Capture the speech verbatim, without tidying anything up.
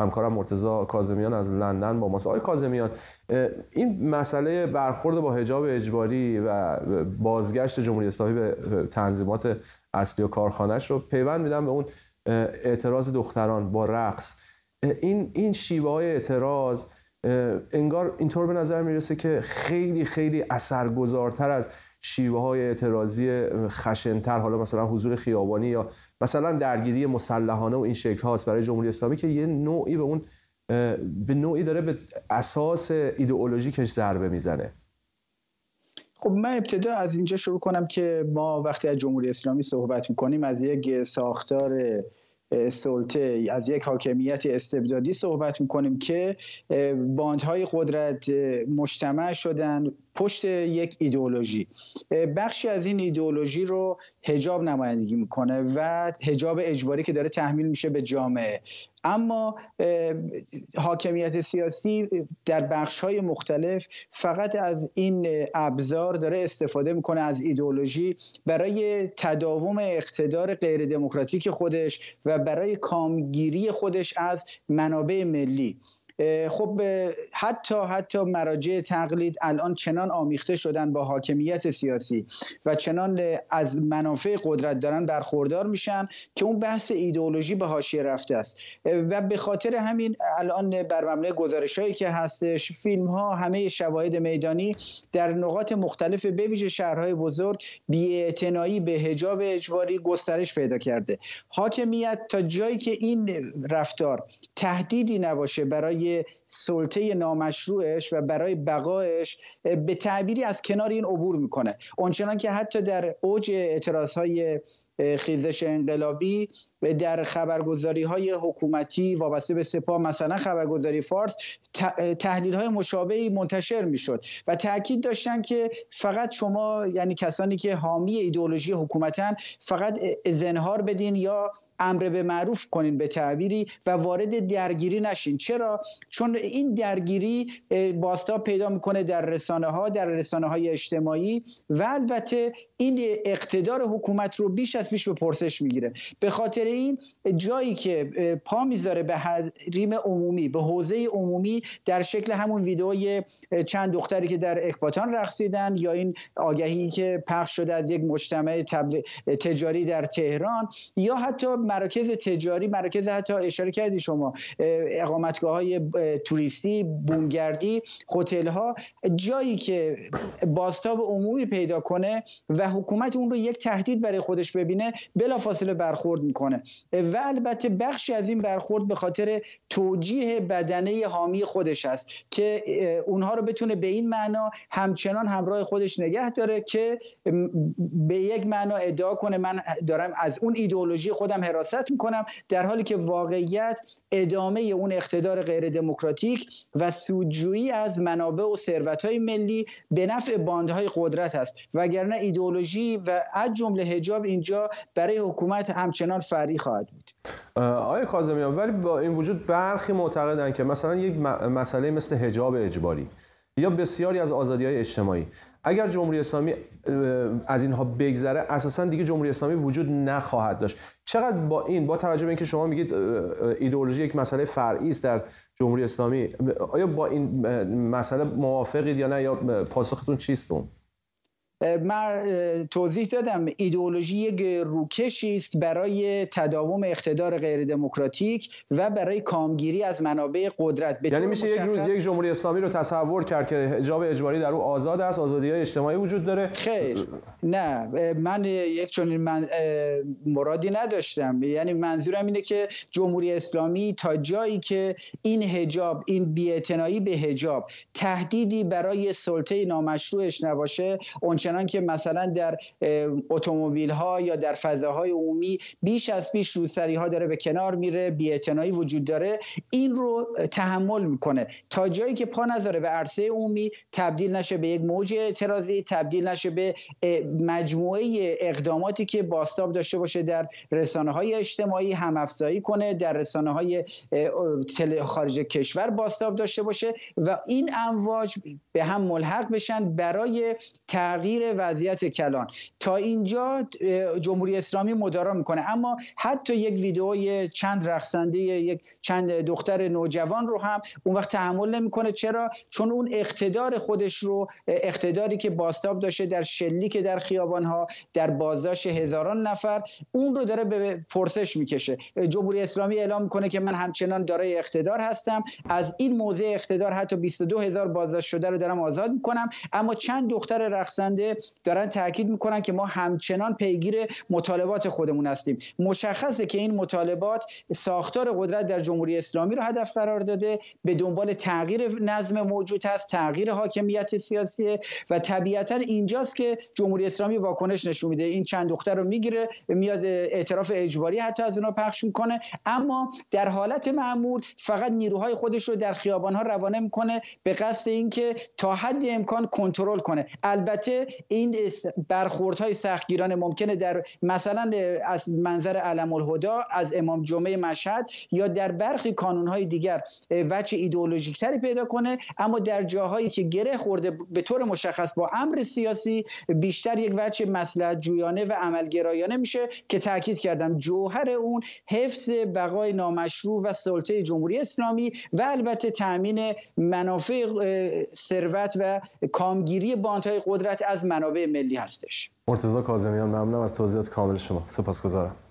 همکارم مرتضی کاظمیان از لندن با ماست. آقای کاظمیان، این مسئله برخورد با حجاب اجباری و بازگشت جمهوری اسلامی به تنظیمات اصلی و کارخانه‌اش رو پیوند میدم به اون اعتراض دختران با رقص. این این شیوه های اعتراض انگار اینطور به نظر میرسه که خیلی خیلی اثرگذارتر از شیوه های اعتراضی خشنتر، حالا مثلا حضور خیابانی یا مثلا درگیری مسلحانه و این شکل هاست برای جمهوری اسلامی که یه نوعی به اون به نوعی داره به اساس ایدئولوژیکش ضربه میزنه. خب من ابتدا از اینجا شروع کنم که ما وقتی از جمهوری اسلامی صحبت میکنیم از یک ساختار سلطه، از یک حاکمیت استبدادی صحبت میکنیم که باندهای قدرت مجتمع شدن پشت یک ایدئولوژی. بخشی از این ایدئولوژی رو حجاب نمایندگی میکنه و حجاب اجباری که داره تحمیل میشه به جامعه. اما حاکمیت سیاسی در بخش‌های مختلف فقط از این ابزار داره استفاده میکنه، از ایدئولوژی، برای تداوم اقتدار غیر دموکراتیک خودش و برای کامگیری خودش از منابع ملی. خب حتی حتی مراجع تقلید الان چنان آمیخته شدن با حاکمیت سیاسی و چنان از منافع قدرت دارن برخوردار میشن که اون بحث ایدئولوژی به حاشیه رفته است و به خاطر همین الان بر مبنای گزارش‌هایی که هستش، فیلم‌ها، همه شواهد میدانی در نقاط مختلف به ویژه شهرهای بزرگ بی‌اعتنایی به حجاب اجباری گسترش پیدا کرده. حاکمیت تا جایی که این رفتار تهدیدی نباشه برای سلطه نامشروعش و برای بقایش، به تعبیری از کنار این عبور میکنه. اونچنان که حتی در اوج اعتراضهای خیزش انقلابی در خبرگزاری های حکومتی وابسته به سپاه، مثلا خبرگزاری فارس، تحلیل های مشابهی منتشر میشد و تاکید داشتن که فقط شما، یعنی کسانی که حامی ایدئولوژی حکومتن، فقط اظهار بدین یا امر به معروف کنین به تعبیری و وارد درگیری نشین. چرا؟ چون این درگیری بازتاب پیدا میکنه در رسانه ها، در رسانه های اجتماعی و البته این اقتدار حکومت رو بیش از پیش به پرسش میگیره. به خاطر این جایی که پا میذاره به حریم عمومی، به حوزه عمومی، در شکل همون ویدئوی چند دختری که در اکباتان رقصیدن یا این آگهی که پخش شده از یک مجتمع تجاری در تهران یا حتی مراکز تجاری، مراکز حتی اشاره کردی شما اقامتگاه‌های توریستی، بومگردی، هتل‌ها، جایی که بازتاب عمومی پیدا کنه و حکومت اون رو یک تهدید برای خودش ببینه، بلافاصله برخورد میکنه و البته بخشی از این برخورد به خاطر توجیه بدنه حامی خودش است که اونها رو بتونه به این معنا همچنان همراه خودش نگه داره که به یک معنا ادعا کنه من دارم از اون ایدئولوژی خودم حراست میکنم، در حالی که واقعیت ادامه اون اقتدار غیر دموکراتیک و سودجویی از منابع و ثروت‌های ملی به نفع باندهای قدرت است، وگرنه ایدئولوژی و از جمله حجاب اینجا برای حکومت همچنان فرعی خواهد بود. آقای کاظمیان، ولی با این وجود برخی معتقدن که مثلا یک مسئله مثل حجاب اجباری یا بسیاری از آزادی‌های اجتماعی اگر جمهوری اسلامی از اینها بگذره اساسا دیگه جمهوری اسلامی وجود نخواهد داشت. چقدر با این با توجه به اینکه شما میگید ایدئولوژی یک مسئله فرعی است در جمهوری اسلامی، آیا با این مسئله موافقید یا نه، یا پاسختون چیست اون؟ من توضیح دادم ایدئولوژی یک روکشی است برای تداوم اقتدار غیر دموکراتیک و برای کامگیری از منابع قدرت. یعنی میشه یک روز یک جمهوری اسلامی رو تصور کرد که حجاب اجباری در او آزاد است، آزادی‌های اجتماعی وجود داره؟ خیر، نه، من یک چنین من مرادی نداشتم. یعنی منظورم اینه که جمهوری اسلامی تا جایی که این حجاب، این بی‌اعتنایی به حجاب تهدیدی برای سلطه نامشروعش نباشه، اونچنان که مثلا در اتومبیل ها یا در فضاهای عمومی بیش از پیش روسری ها داره به کنار میره، بی‌اعتنایی وجود داره، این رو تحمل میکنه تا جایی که پا نذاره به عرصه عمومی تبدیل نشه به یک موج اعتراضی، تبدیل نشه به مجموعه اقداماتی که بازتاب داشته باشه در رسانه های اجتماعی، هم افزایی کنه، در رسانه های خارج کشور بازتاب داشته باشه و این امواج به هم ملحق بشن برای تغییر تغییر وضعیت کلان. تا اینجا جمهوری اسلامی مدارا میکنه، اما حتی یک ویدئوی چند رقصنده، یک چند دختر نوجوان رو هم اون وقت تحمل نمیکنه. چرا؟ چون اون اقتدار خودش رو، اقتداری که بازتاب داشته در شلیک در خیابانها، در بازداشت هزاران نفر، اون رو داره به پرسش میکشه. جمهوری اسلامی اعلام میکنه که من همچنان دارای اقتدار هستم، از این موضع اقتدار حتی بیست و دو هزار بازداشت شده رو دارم آزاد میکنم. اما چند دختر رقصنده دارن تاکید میکنن که ما همچنان پیگیر مطالبات خودمون هستیم. مشخصه که این مطالبات ساختار قدرت در جمهوری اسلامی رو هدف قرار داده، به دنبال تغییر نظم موجود هست، تغییر حاکمیت سیاسی، و طبیعتا اینجاست که جمهوری اسلامی واکنش نشون میده. این چند دختر رو میگیره، میاد اعتراف اجباری حتی از اونها پخش میکنه، اما در حالت معمول فقط نیروهای خودش رو در خیابانها روانه میکنه به قصد اینکه تا حد امکان کنترل کنه. البته این برخوردهای سختگیرانه ممکنه در مثلا از منظر علم الهدی، از امام جمعه مشهد یا در برخی کانونهای دیگر وجه ایدئولوژیک تری پیدا کنه، اما در جاهایی که گره خورده به طور مشخص با امر سیاسی، بیشتر یک وجه مصلحت جویانه و عملگرایانه میشه که تاکید کردم جوهر اون حفظ بقای نامشروع و سلطه جمهوری اسلامی و البته تامین منافع ثروت و کامگیری باندهای قدرت از منابع ملی هستش. مرتضی کاظمیان، ممنونم از توضیحات کامل شما. سپاسگزارم.